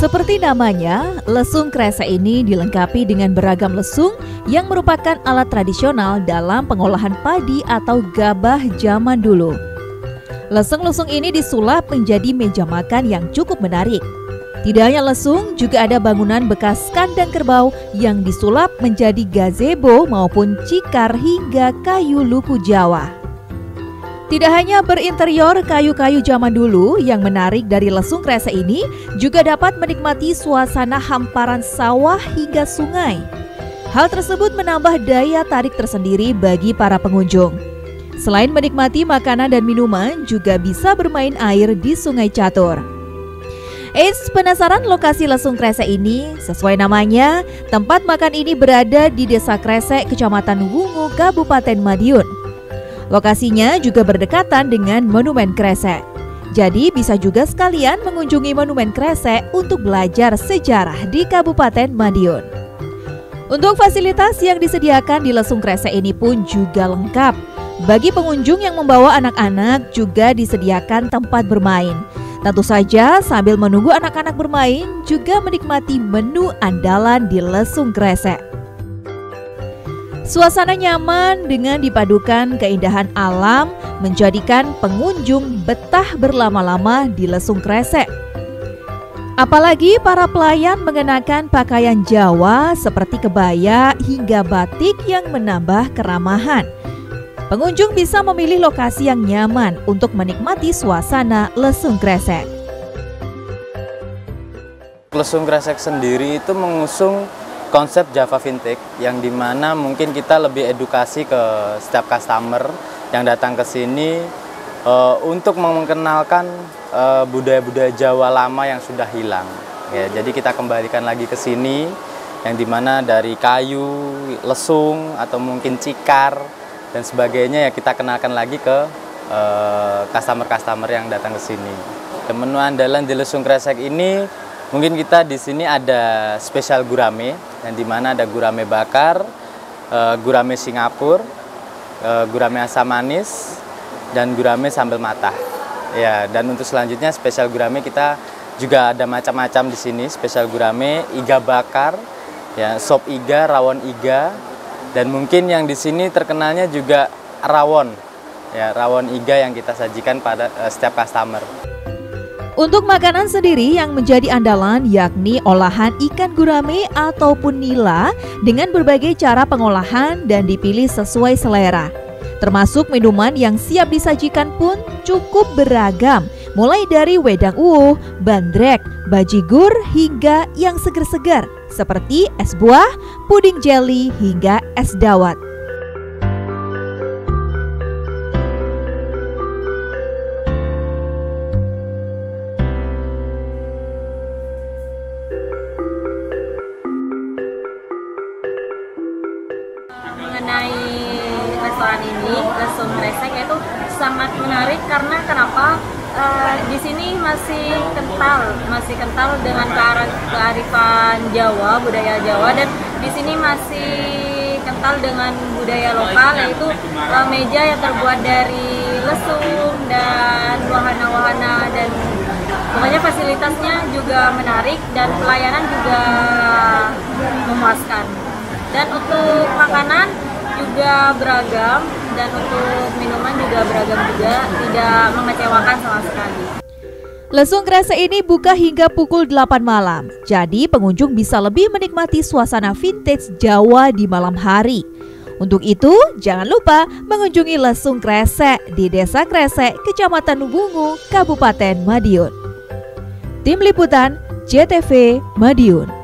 Seperti namanya, lesung kresek ini dilengkapi dengan beragam lesung yang merupakan alat tradisional dalam pengolahan padi atau gabah zaman dulu. Lesung-lesung ini disulap menjadi meja makan yang cukup menarik. Tidak hanya lesung, juga ada bangunan bekas kandang kerbau yang disulap menjadi gazebo maupun cikar hingga kayu luku Jawa. Tidak hanya berinterior kayu-kayu zaman dulu, yang menarik dari lesung kresek ini juga dapat menikmati suasana hamparan sawah hingga sungai. Hal tersebut menambah daya tarik tersendiri bagi para pengunjung. Selain menikmati makanan dan minuman, juga bisa bermain air di Sungai Catur. Eits, penasaran lokasi lesung kresek ini? Sesuai namanya, tempat makan ini berada di Desa Kresek, Kecamatan Wungu, Kabupaten Madiun. Lokasinya juga berdekatan dengan Monumen Kresek. Jadi bisa juga sekalian mengunjungi Monumen Kresek untuk belajar sejarah di Kabupaten Madiun. Untuk fasilitas yang disediakan di lesung kresek ini pun juga lengkap. Bagi pengunjung yang membawa anak-anak juga disediakan tempat bermain. Tentu saja sambil menunggu anak-anak bermain juga menikmati menu andalan di lesung kresek. Suasana nyaman dengan dipadukan keindahan alam menjadikan pengunjung betah berlama-lama di lesung kresek. Apalagi para pelayan mengenakan pakaian Jawa seperti kebaya hingga batik yang menambah keramahan. Pengunjung bisa memilih lokasi yang nyaman untuk menikmati suasana lesung kresek. Lesung kresek sendiri itu mengusung konsep Java Vintage, yang dimana mungkin kita lebih edukasi ke setiap customer yang datang ke sini untuk mengenalkan budaya-budaya Jawa lama yang sudah hilang. Ya, jadi kita kembalikan lagi ke sini, yang dimana dari kayu, lesung atau mungkin cikar dan sebagainya, ya kita kenalkan lagi ke customer-customer yang datang ke sini. Dan menu andalan di lesung kresek ini, mungkin kita di sini ada spesial gurame, yang dimana ada gurame bakar, gurame Singapura, gurame asam manis, dan gurame sambal matah. Ya, dan untuk selanjutnya spesial gurame kita juga ada macam-macam di sini. Spesial gurame, iga bakar, ya, sop iga, rawon iga, dan mungkin yang di sini terkenalnya juga rawon, ya, rawon iga yang kita sajikan pada setiap customer. Untuk makanan sendiri yang menjadi andalan yakni olahan ikan gurame ataupun nila dengan berbagai cara pengolahan dan dipilih sesuai selera. Termasuk minuman yang siap disajikan pun cukup beragam, mulai dari wedang uwuh, bandrek, bajigur hingga yang seger-seger seperti es buah, puding jelly hingga es dawet. Mengenai restoran ini, lesung kresek itu sangat menarik karena kenapa? Di sini masih kental dengan kearifan Jawa, budaya Jawa, dan di sini masih kental dengan budaya lokal, yaitu meja yang terbuat dari lesung dan wahana-wahana, dan pokoknya fasilitasnya juga menarik dan pelayanan juga memuaskan. Dan untuk makanan juga beragam, dan untuk minuman juga beragam juga, tidak mengecewakan sama sekali. Lesung kresek ini buka hingga pukul 8 malam, jadi pengunjung bisa lebih menikmati suasana vintage Jawa di malam hari. Untuk itu, jangan lupa mengunjungi lesung kresek di Desa Kresek, Kecamatan Wungu, Kabupaten Madiun. Tim Liputan JTV Madiun.